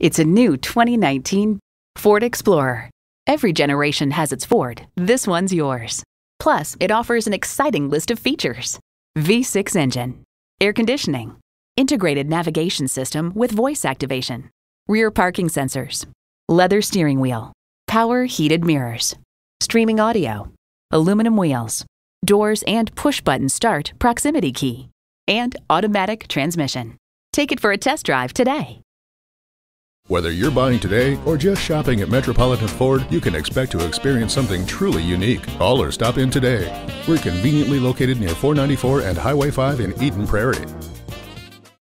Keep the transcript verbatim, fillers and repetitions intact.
It's a new twenty nineteen Ford Explorer. Every generation has its Ford. This one's yours. Plus, it offers an exciting list of features. V six engine, air conditioning, integrated navigation system with voice activation, rear parking sensors, leather steering wheel, power heated mirrors, streaming audio, aluminum wheels, doors and push-button start proximity key, and automatic transmission. Take it for a test drive today. Whether you're buying today or just shopping at Metropolitan Ford, you can expect to experience something truly unique. Call or stop in today. We're conveniently located near four ninety-four and Highway five in Eden Prairie.